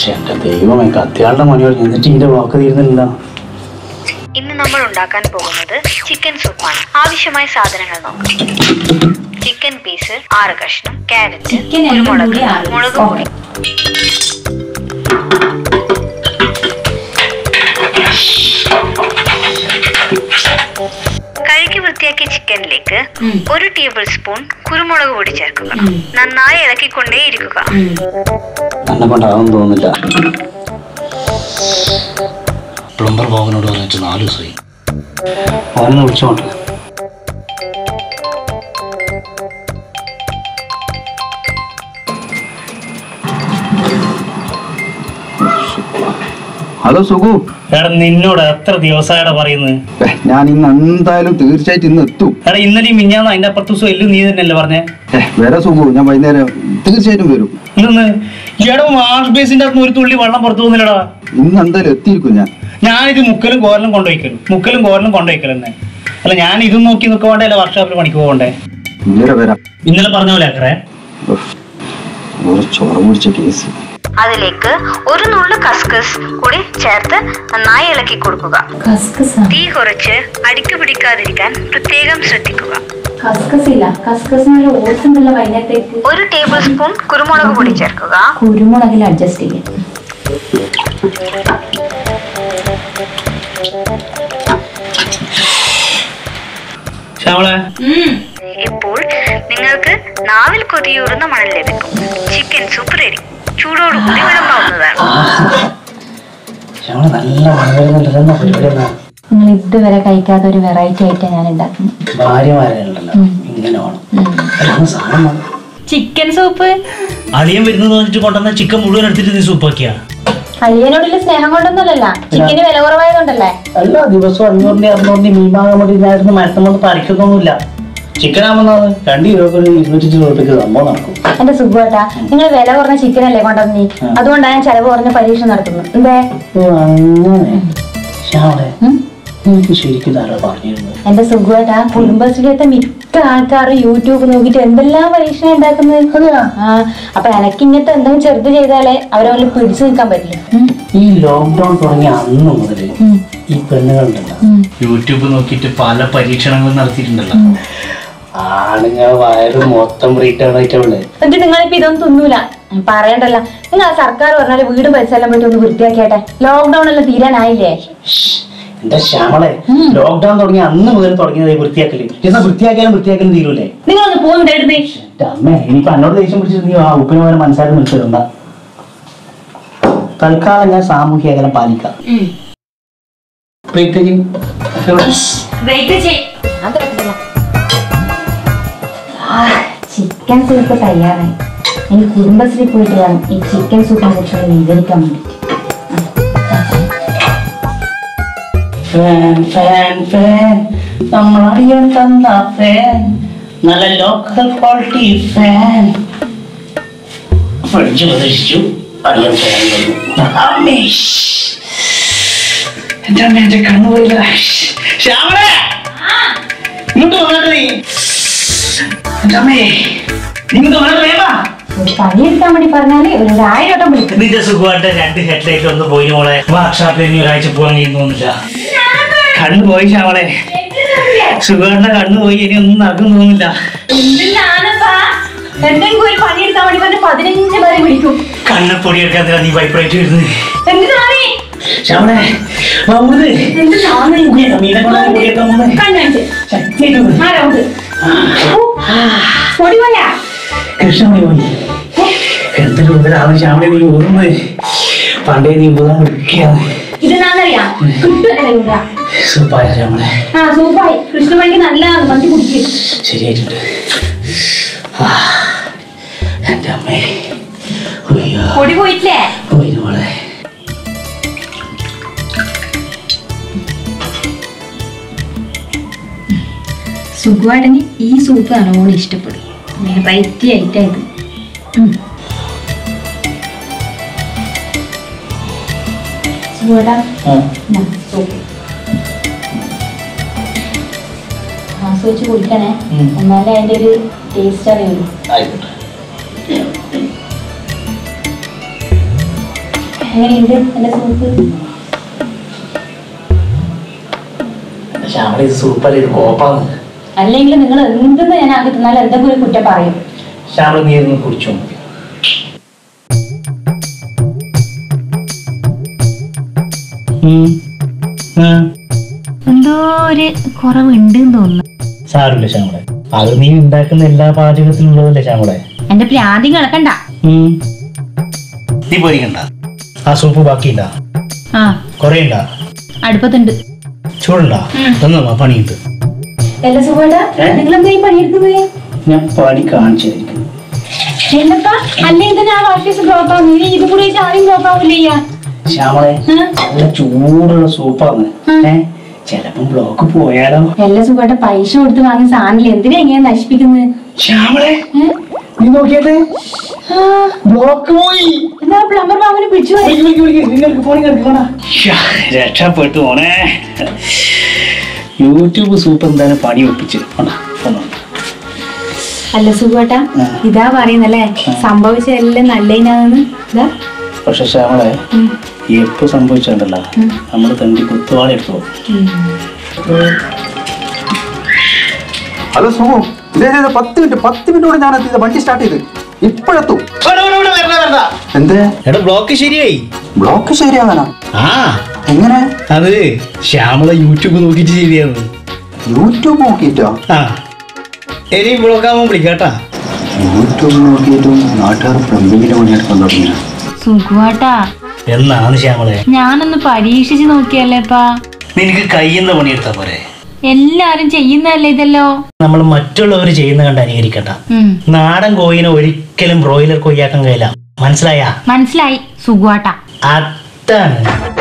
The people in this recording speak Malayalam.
എന്റെ ദൈവമേ കത്തിയാളുടെ മണിയോട് എന്നിട്ട് ഇതിന്റെ വാക്ക് തീരുന്നില്ല. ഇന്ന് നമ്മൾ ഉണ്ടാക്കാൻ പോകുന്നത് ചിക്കൻ സൂപ്പാണ്. ആവശ്യമായ സാധനങ്ങൾ നോക്കാം. ചിക്കൻ പീസ് 6 കഷ്ണം, ക്യാരറ്റ്, കുരുമുളക്, മുളക് പൊടി. കഴുകി വൃത്തിയാക്കിയ ചിക്കനിലേക്ക് 1 ടേബിൾ സ്പൂൺ കുരുമുളക് പൊടി ചേർക്കുക. നന്നായി ഇളക്കിക്കൊണ്ടേ ഇരിക്കുക. എന്നെ കൊണ്ടാകും തോന്നില്ല. പ്ലംബർ ബാബുനോട് പറഞ്ഞിട്ട് 4 ദിവസമായി. അവനെ വിളിച്ചോട്ടെ. ഹലോ സുഖു, നിന്നോട് എത്ര ദിവസമായിട്ടാ പറയുന്നത്? ഞാൻ ഇന്ന് എന്തായാലും തീർച്ചയായിട്ടും ഇന്ന് എത്തും. എടാ ഇന്നലെ മിഞ്ഞാന്ന് അതിന്റെ അപ്പുറത്ത് ദിവസം എല്ലാം നീ തന്നെയല്ലേ പറഞ്ഞേ? വരാം സുഖു, ഞാൻ വൈകുന്നേരം തീർച്ചയായിട്ടും വരും. ഈയിടെ വാഷ് ബേസിന്റെ അകത്ത് ഒരു തുള്ളി വെള്ളം പുറത്തു പോകുന്നില്ലടാ. ഇന്ന് എന്തായാലും എത്തിയിരിക്കും. ഞാനിത് മുക്കലും കോരലും കൊണ്ടുപോയിക്കലും തന്നെ. അല്ല ഞാൻ ഇതും നോക്കി നിൽക്കോണ്ടേ അല്ല വർക്ക്ഷോപ്പിൽ പണിക്ക് പോകണ്ടേ? വരാം. ഇന്നലെ പറഞ്ഞ പോലെ ആക്കറേ. ചോറ് പിടിച്ച കേസ്. അതിലേക്ക് 1 നുള്ളു കസ്കസ് കൂടി ചേർത്ത് നന്നായി ഇളക്കി കൊടുക്കുക. തീ കുറച്ച് അടിക്ക് പിടിക്കാതിരിക്കാൻ പ്രത്യേകം ശ്രദ്ധിക്കുക. 1 ടേബിൾ സ്പൂൺ കുരുമുളക് പൊടി ചേർക്കുക. കുരുമുളകിൽ അഡ്ജസ്റ്റ് ചെയ്യാം. ഇപ്പോൾ നിങ്ങൾക്ക് നാവിൽ കൊതിയൂറുന്ന മണം ലഭിക്കും. Chicken soup ready. ചൂടോടുകൂടി വിളമ്പാവുന്നതാണ്. നിങ്ങൾ ഇതുവരെ കഴിക്കാത്ത ഒരു വെറൈറ്റി ആയിട്ടാണ് ഞാൻ ഉണ്ടാക്കുന്നത്. ചിക്കൻ സൂപ്പ് അളിയൻ വരുന്നത് കൊണ്ടുവന്ന ചിക്കൻ മുഴുവൻ എടുത്തിട്ട് നീ സൂപ്പാക്കിയാ? അളിയനോടുള്ള സ്നേഹം കൊണ്ടൊന്നല്ല, ചിക്കന് വില കുറവായതുകൊണ്ടല്ലേ. എല്ലാ ദിവസവും 500 600 മീൻ വാങ്ങാൻ വേണ്ടി ഞാനിരുന്ന് മരത്തുമ്പോൾ പറിക്കുന്നൊന്നുമില്ല. ചിക്കൻ ആകുമ്പോൾ 2 രൂപ 250 രൂപയ്ക്ക് സംഭവം നടക്കും. എന്റെ സുഖേട്ടാ, നിങ്ങൾ വില കുറഞ്ഞ ചിക്കൻ അല്ലേ കൊണ്ടുവന്നീ, അതുകൊണ്ടാണ് ഞാൻ ചെലവ് കുറഞ്ഞ പരീക്ഷ നടത്തുന്നത്. എന്തേ എന്റെ സുഖേട്ടാ, കുടുംബശ്രീയത്തെ മിക്ക ആൾക്കാരും യൂട്യൂബ് നോക്കിട്ട് എന്തെല്ലാം പരീക്ഷണം ഉണ്ടാക്കുന്നത്. അപ്പൊ എനിക്ക് ഇങ്ങനത്തെ എന്തെങ്കിലും ചെറുത് ചെയ്താലേ അവരെ വല്ല പിടിച്ചു നിൽക്കാൻ പറ്റില്ല. ഈ ലോക്ക്ഡൌൺ തുടങ്ങിയ അന്ന് മുതൽ ഈ പെണ്ണുകളുണ്ടല്ലോ യൂട്യൂബ് നോക്കിയിട്ട് പല പരീക്ഷണങ്ങളും നടത്തിയിട്ടുണ്ടല്ലോ. ആണുങ്ങൾ വയറ് മൊത്തം ബ്രീറ്റാണായിട്ടുള്ളത്. എന്നിട്ട് നിങ്ങളിപ്പോ ഇതൊന്നും തിന്നൂല പറയണ്ടല്ല. നിങ്ങൾ ആ സർക്കാർ പറഞ്ഞാല് വീട് പരിസരം പോയിട്ട് ഒന്ന് വൃത്തിയാക്കിയാട്ടെ. ലോക്ക്ഡൌൺ എല്ലാം തീരാനായില്ലേ? എന്റെ ശ്യാമളെ, ലോക്ക്ഡൌൺ തുടങ്ങിയ അന്ന് മുതൽ തുടങ്ങിയത് വൃത്തിയാക്കല്. എന്നാ വൃത്തിയാക്കിയാലും തീരൂലേ? നിങ്ങളൊന്ന് പോകുന്നുണ്ടായിരുന്നേ. അമ്മേ, ഇനിയിപ്പോ എന്നോട് ദേഷ്യം പിടിച്ചിട്ട് നീ ആ ഉപ്പിന് പോലെ മനസ്സിലാക്കി വിളിച്ചിട്ടുണ്ട. തൽക്കാലം ഞാൻ സാമൂഹ്യ അകലം പാലിക്കാം. ചിക്കൻ സൂപ്പ് തയ്യാറായി. ഇനി കുടുംബശ്രീ പോയിട്ട് വേണം ഈ ചിക്കൻ സൂപ്പിനെ കുറിച്ച് വിവരിക്കാൻ വേണ്ടിട്ട്. നമ്മളറിയാൻ തന്ന ഫാൻ, നല്ല ലോക്കൽ ക്വാളിറ്റി ഫാൻ. ഫ്രിഡ്ജ് പ്രതീക്ഷിച്ചു അറിയാൻ ഫാൻ. എന്റെ കണ്ണു പോയില്ല. ശ്യാമളെ ഇങ്ങോട്ട് വന്നിട്ട് പണിയെടുക്കാൻ വേണ്ടി പറഞ്ഞാല് 1000 വട്ടം വിളിക്കും. നിന്റെ സുഖമായിട്ട് 2 ഹെഡ്ലൈറ്റ് ഒന്ന് പോയി മോളെ. വർക്ക്ഷോപ്പിൽ ഇനി ഒരാഴ്ച പോകാൻ കഴിയുന്നില്ല. കണ്ണു പോയി ശ്യാമളെ, സുഖമായിട്ട് കണ്ണു പോയി. ഇനി ഒന്നും നടക്കും തോന്നില്ല. എന്തെങ്കിലും ഒരു പണിയെടുക്കാൻ വേണ്ടി പറഞ്ഞ 15 പേരെ വിളിക്കും. കണ്ണപ്പൊടി എടുക്കാൻ നീ വൈബ്രേറ്റ് വരുന്നത് ശ്യാമളെ. കൃഷ്ണമണി പോയി എന്തൊരു മുതലാണ് ശ്യാമളെ നീ ഓർമ്മ. പണ്ടേ നീ ഊതാൻ വിളിക്കുകയാണ്. സൂപ്പായ ശ്യാമളെ. സൂപ്പായി. കൃഷ്ണമണിക്ക് നല്ല മന്തി കുടിക്കും. ശരിയായിട്ടുണ്ട്. എന്റെ അമ്മേ പൊടി പോയിട്ടില്ലേ? പോയി മോളെ. സുഖമായിട്ടെങ്കിൽ ഈ സൂപ്പ് നല്ലോണം ഇഷ്ടപ്പെടും. വെറൈറ്റി ആയിട്ടായത്. ആസ്വദിച്ച് കുടിക്കണേ, എന്നാലേ അതിന്റെ ഒരു ടേസ്റ്റ് അറിയുള്ളൂ. എങ്ങനെയുണ്ട് എന്റെ സൂപ്പ്? ശ്യാമള ഇത് സൂപ്പർ, ഇത് കോപ്പാണ്. അല്ലെങ്കിൽ നിങ്ങൾ എന്തെന്ന് ഞാൻ ആക്കി തന്നാലും എന്തെങ്കിലും ഒരു കുറ്റം പറയും. ശ്യാമള നീ ഒന്ന് കുടിച്ചോ. എന്തോ ഒരു കുറവുണ്ട് തോന്നുന്നു. സാരമില്ല ശ്യാമളെ, അത് നീ ഉണ്ടാക്കുന്ന എല്ലാ പാചകത്തിലുള്ളതല്ലേ ശ്യാമളെ. എന്റെ പ്രാന്തി കിടക്കണ്ട. നീ പോരിക്കണ്ട. ആ സൂപ്പ് ബാക്കിയില്ല? ആ കൊറേ ഉണ്ടാ? അടുപ്പത്തുണ്ട്. ചൂടുണ്ടാ? തന്നോ പണിയിട്ട്. നിങ്ങളെന്താ ഈ പണിയെടുക്കുന്നത്? ഞാൻ പണി കാണിച്ചായിരിക്കും. എന്നപ്പാ അല്ലെങ്കിൽ തന്നെ ആ വാഷ് ബ്ലോക്ക് ആവുന്നു. ഇത് കൂടി ആദ്യം ബ്ലോക്ക് ആവില്ല. ശ്യാമളെ നല്ല ചൂടുള്ള സൂപ്പാണ്. ചെലപ്പം ബ്ലോക്ക് പോയാലോ? എല്ലാ സുഖമായിട്ട് പൈസ കൊടുത്ത് വാങ്ങിയ സാധനം എന്തിനാ ഇങ്ങനെ നശിപ്പിക്കുന്നത്? ശ്യാമളെ നീ നോക്കിയേ, ബ്ലോക്ക് പോയി. എന്നാ പ്ലംബർ മാമനെ പിടിച്ചു. രക്ഷപ്പെട്ടു പോണേ. യൂട്യൂബ് സൂപ്പ് എന്തായാലും പണി ഒപ്പിച്ച്. അല്ല സുഖേട്ടാ, ഇതാ പറയുന്നല്ലേ സംഭവിച്ചതെല്ലാം നല്ലതിനാന്ന്. ഇതാ പക്ഷെ ശ്യാമളെ എപ്പോ സംഭവിച്ചിട്ടുണ്ടല്ലോ, നമ്മള് തണ്ടി കുത്തുവാളി എടുത്തു. ഹലോ സുഖം, 10 മിനിറ്റോടെ ഞാൻ എത്തിയത്. വണ്ടി സ്റ്റാർട്ട് ചെയ്ത് ഇപ്പോഴെത്തും. എന്തേ? എടാ ബ്ലോക്ക് ശരിയായി. ബ്ലോക്ക് ശരിയാകാനാ? ആ എങ്ങനെ? അത് ശ്യാമള യൂട്യൂബ് നോക്കിട്ട് ശരിയാവുന്നു. യൂട്യൂബ് നോക്കിയിട്ടാ? ആ ഇനി ബ്ലോക്ക് ആവുമ്പോ വിളിക്കാട്ടാ. യൂട്യൂബ് നോക്കിയിട്ടും നാട്ടുകാർ പ്ലംബിങ്ങിന്റെ പണിയെടുക്കാൻ തുടങ്ങിയ സുഖേട്ടാ. എന്നാണ് ശ്യാമളെ ഞാനൊന്ന് പരീക്ഷിച്ച് നോക്കിയല്ലേപ്പാ. നിനക്ക് കയ്യുന്ന പണിയെടുത്താ പോരെ? എല്ലാരും ചെയ്യുന്നതല്ലേ ഇതല്ലോ. നമ്മൾ മറ്റുള്ളവർ ചെയ്യുന്ന കണ്ട് അനുകരിക്കട്ട. നാടൻ കോഴിനെ ഒരിക്കലും ബ്രോയിലർ കോഴിയാക്കാൻ കഴിയില്ല. മനസ്സിലായാ? മനസ്സിലായി സുഖേട്ടാ. അതാണ്